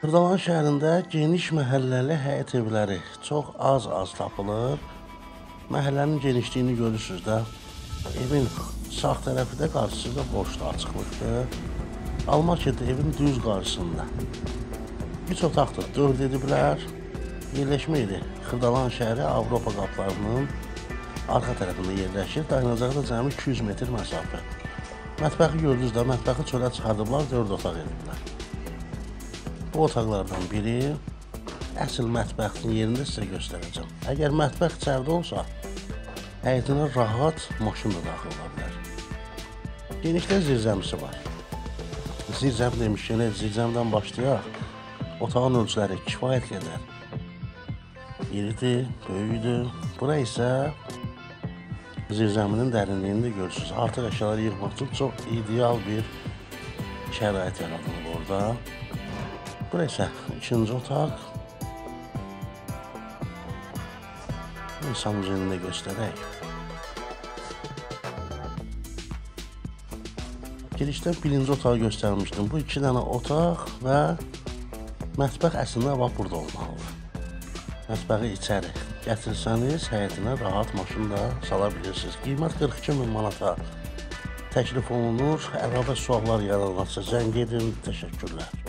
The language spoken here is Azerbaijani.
Xırdalan şəhərində geniş məhəlləli həyət evləri çox az tapılır. Məhəllənin genişliyini görürsünüz də. Evin sağ tərəfi də qarşısı da boşdur, açıqlıqdır. Almaq ki, evin düz qarşısında. 3 otaqdır, 4 ediblər. Yerləşmə yeri Xırdalan şəhəri Avropa qapılarının arxa tərəfində yerləşir. Dayanacaqda cəmi 200 metr məsafə. Mətbəxi gördünüz də, mətbəxi çölə çıxardıblar, 4 otaq ediblər. Bu otaqlardan biri əsl mətbəxin yerində sizə göstərəcəm. Əgər mətbəx içəridə olsa, həyətinə rahat maşın da daxil ola bilər. Genişdə zirzəmisi var. Zirzəm demişkən, zirzəmdən başlayaq. Otağın ölçüləri kifayət qədər iridir, böyüdür. Bura isə zirzəminin dərinliyini də görürsünüz. Artıq əşyaları yığmaq üçün çox ideal bir şərait yaradılıb orada. Bura isə ikinci otaq. İnsanın da göstərək. Girişdə birinci otağı göstərmişdim. Bu 2 dənə otaq və mətbəx əslində burada olmalıdır. Mətbəxi içəri gətirsəniz, həyətinə rahat maşın da sala bilirsiniz. Qiymət 42 min manata təklif olunur. Əlavə suallar yaranırsa zəng edin. Təşəkkürlər.